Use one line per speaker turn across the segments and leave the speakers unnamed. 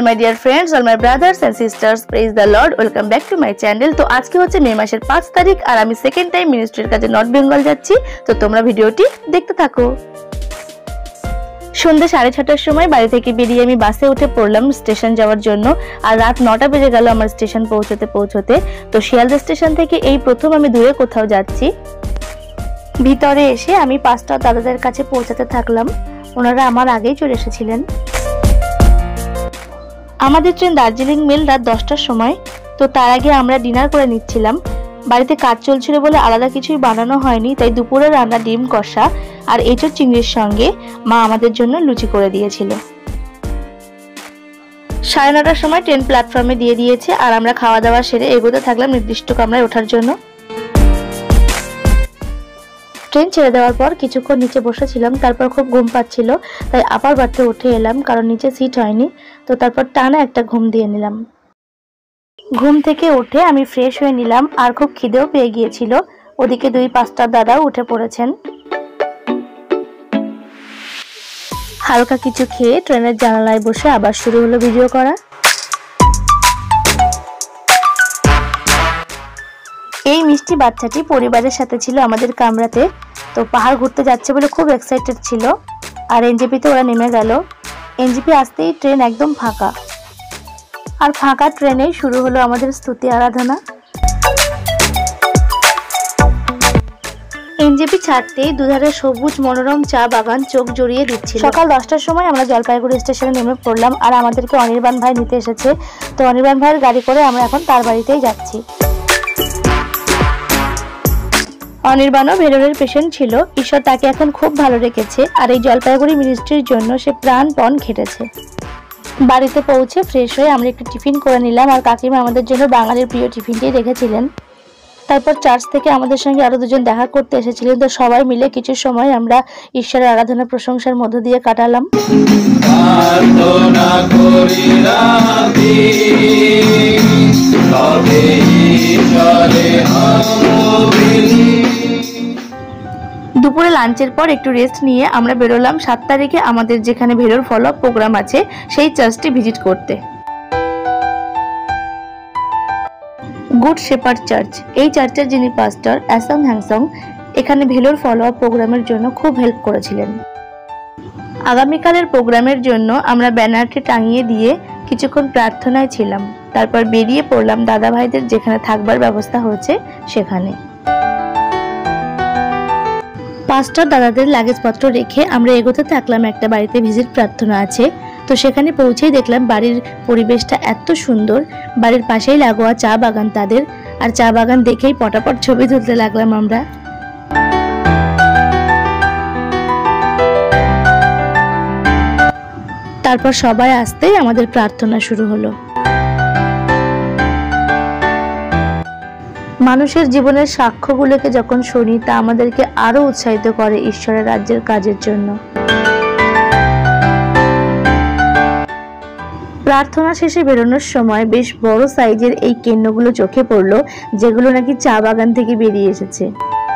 my dear friends, all my brothers and sisters, praise the Lord, welcome back to my channel। তো আজকে হচ্ছে মে মাসের 5 তারিখ আর আমি সেকেন্ড টাইম মিনিস্ট্রির কাছে নর্থ বেঙ্গল যাচ্ছি। তো তোমরা ভিডিওটি দেখতে থাকো। সন্ধ্যা 6:30টার সময় বাড়ি থেকে বেরিয়ে আমি বাসে উঠে পড়লাম স্টেশন যাওয়ার জন্য। আর রাত 9টা বেজে গেল আমার স্টেশন পৌঁছতে। তো শিয়ালদা স্টেশন থেকে এই প্রথম আমি দূরে কোথাও যাচ্ছি। ভিতরে এসে আমি 5টা দাদাদের কাছে পৌঁছাতে থাকলাম। ওনারা আমার আগেই চলে এসেছিলেন। আমাদের ট্রেন দার্জিলিং মেল রাত 10টার সময়। তো তার আগে আমরা ডিনার করে নিচ্ছিলাম। বাড়িতে কাজ চলছিল বলে আলাদা কিছুই বানানো হয়নি, তাই দুপুরে রান্না ডিম কষা আর এঁচোড় চিংড়ির সঙ্গে মা আমাদের জন্য লুচি করে দিয়েছিল। 9:30টার সময় ট্রেন প্ল্যাটফর্মে দিয়ে দিয়েছে আর আমরা খাওয়া দাওয়া সেরে এগোতে থাকলাম নির্দিষ্ট কামরায় ওঠার জন্য। ট্রেন ছেড়ে দেওয়ার পর কিছুক্ষণ নিচে বসেছিলাম, তারপর খুব ঘুম পাচ্ছিল তাই আপার বার্থে উঠে এলাম, কারণ নিচে সিট হয়নি। তো তারপর টানা একটা ঘুম দিয়ে নিলাম। ঘুম থেকে উঠে আমি ফ্রেশ হয়ে নিলাম আর খুব খিদেও পেয়ে গিয়েছিল। ওদিকে 2-5টা দাদাও উঠে পড়েছেন। হালকা কিছু খেয়ে ট্রেনের জানালায় বসে আবার শুরু হলো ভিডিও করা। এই মিষ্টি বাচ্চাটি পরিবারের সাথে ছিল আমাদের কামরাতে। তো পাহাড় ঘুরতে যাচ্ছে বলে খুব এক্সাইটেড ছিল। আর এনজেপিতে ওরা নেমে গেল। এনজেপি আসতেই ট্রেন একদম ফাঁকা, আর ফাঁকা ট্রেনেই শুরু হলো আমাদের স্তুতি আরাধনা। এনজেপি ছাড়তেই দুধারে সবুজ মনোরম চা বাগান চোখ জড়িয়ে দিচ্ছিল। সকাল 10টার সময় আমরা জলপাইগুড়ি স্টেশনে নেমে পড়লাম আর আমাদেরকে অনির্বাণ ভাই নিতে এসেছে। তো অনির্বাণ ভাইয়ের গাড়ি করে আমরা এখন তার বাড়িতেই যাচ্ছি। অনির্বাণও ভেলোরের পেশেন্ট ছিল। ঈশ্বর তাকে এখন খুব ভালো রেখেছে আর এই জলপাইগুড়ি মিনিস্ট্রির জন্য সে প্রাণপণ খেটেছে। বাড়িতে পৌঁছে ফ্রেশ হয়ে আমরা একটু টিফিন করে নিলাম আর কাকিমা আমাদের জন্য বাঙালির প্রিয় টিফিনটি রেখেছিলেন। তারপর চার্চ থেকে আমাদের সঙ্গে আরো দুজন দেখা করতে এসেছিলেন। তো সবাই মিলে কিছু সময় আমরা ঈশ্বরের আরাধনা প্রশংসার মধ্য দিয়ে কাটালাম। দুপুরে লাঞ্চের পর একটু রেস্ট নিয়ে আমরা বেরোলাম 7 তারিখে আমাদের যেখানে ভেলোর ফলো আপ প্রোগ্রাম আছে সেই চার্চটি ভিজিট করতে। গুড শেপার্ড চার্চ, এই চার্চের যিনি পাস্টর অ্যাসং হ্যাংসং এখানে ভেলোর ফলো আপ প্রোগ্রামের জন্য খুব হেল্প করেছিলেন। আগামীকালের প্রোগ্রামের জন্য আমরা ব্যানারটি টাঙিয়ে দিয়ে কিছুক্ষণ প্রার্থনায় ছিলাম। তারপর বেরিয়ে পড়লাম দাদা ভাইদের যেখানে থাকবার ব্যবস্থা হয়েছে সেখানে। পাস্টার দাদাদের লাগেজপত্র রেখে আমরা এগোতে থাকলাম একটা বাড়িতে ভিজিট প্রার্থনা আছে। তো সেখানে পৌঁছেই দেখলাম বাড়ির পরিবেশটা এত সুন্দর। বাড়ির পাশেই লাগোয়া চা বাগান তাদের, আর চা বাগান দেখেই পটাপট ছবি তুলতে লাগলাম আমরা। তারপর সবাই আসতেই আমাদের প্রার্থনা শুরু হলো। মানুষের জীবনের সাক্ষ্যগুলোকে যখন শুনি তা আমাদেরকে আরো উৎসাহিত করে ঈশ্বরের রাজ্যের কাজের জন্য। প্রার্থনা শেষে বেরোনোর সময় বেশ বড় সাইজের এই কেন্নগুলো চোখে পড়লো, যেগুলো নাকি চা বাগান থেকে বেরিয়ে এসেছে।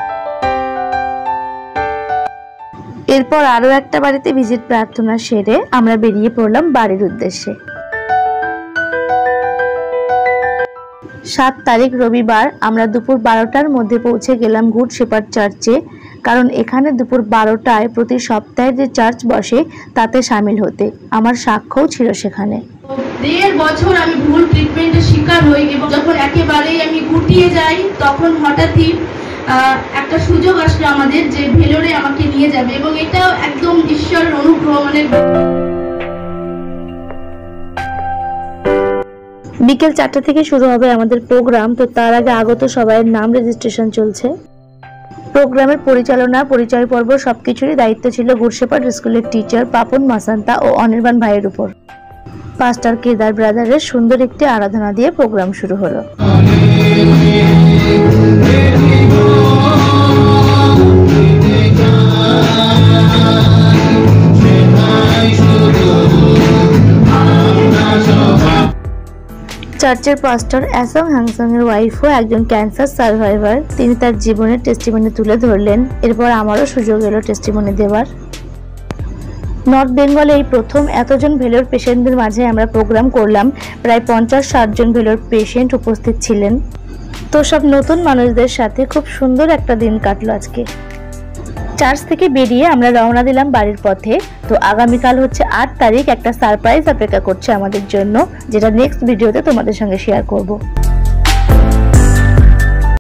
এরপর আরো একটা বাড়িতে ভিজিট প্রার্থনা সেরে আমরা বেরিয়ে পড়লাম বাড়ির উদ্দেশ্যে। 7 তারিখ রবিবার আমরা দুপুর 12টার মধ্যে পৌঁছে গেলাম গুড শেপার্ড চার্চে, কারণ এখানে দুপুর 12টায় প্রতি সপ্তাহে যে চার্চ বসে তাতে সামিল হতে। আমার সাক্ষ্যও ছিল সেখানে।
1.5 বছর আমি ভুল ট্রিটমেন্টের শিকার হই এবং যখন একেবারেই আমি গুটিয়ে যাই তখন হঠাৎই একটা সুযোগ আসলো আমাদের যে ভেলোরে আমাকে নিয়ে যাবে, এবং এটাও একদম ঈশ্বরের অনুগ্রহ। মানে
বিকেল 4টা থেকে শুরু হবে আমাদের প্রোগ্রাম। তো তার আগে আগত সবাইয়ের নাম রেজিস্ট্রেশন চলছে। প্রোগ্রামের পরিচালনা, পরিচয় পর্ব সবকিছুরই দায়িত্ব ছিল গুড শেপার্ড স্কুলের টিচার পাপন মাসান্তা ও অনির্বাণ ভাইয়ের উপর। পাস্টার কেদার ব্রাদারের সুন্দর একটি আরাধনা দিয়ে প্রোগ্রাম শুরু হলো। চার্চের পাস্টর অ্যাসং হ্যাংসং এর ওয়াইফও একজন ক্যান্সার সার্ভাইভার। তিনি তার জীবনের টেস্টিমনি তুলে ধরলেন। এরপর আমারও সুযোগ এলো টেস্টিমনি দেওয়ার। নর্থ বেঙ্গলে এই প্রথম এতজন ভেলোর পেশেন্টদের মাঝে আমরা প্রোগ্রাম করলাম। প্রায় 50-60 জন ভেলোর পেশেন্ট উপস্থিত ছিলেন। তো সব নতুন মানুষদের সাথে খুব সুন্দর একটা দিন কাটলো আজকে। চার্চ থেকে বেরিয়ে আমরা রওনা দিলাম বাড়ির পথে। তো আগামীকাল হচ্ছে 8 তারিখ, একটা সারপ্রাইজ অপেক্ষা করছে আমাদের জন্য, যেটা নেক্সট ভিডিওতে তোমাদের সঙ্গে শেয়ার করব।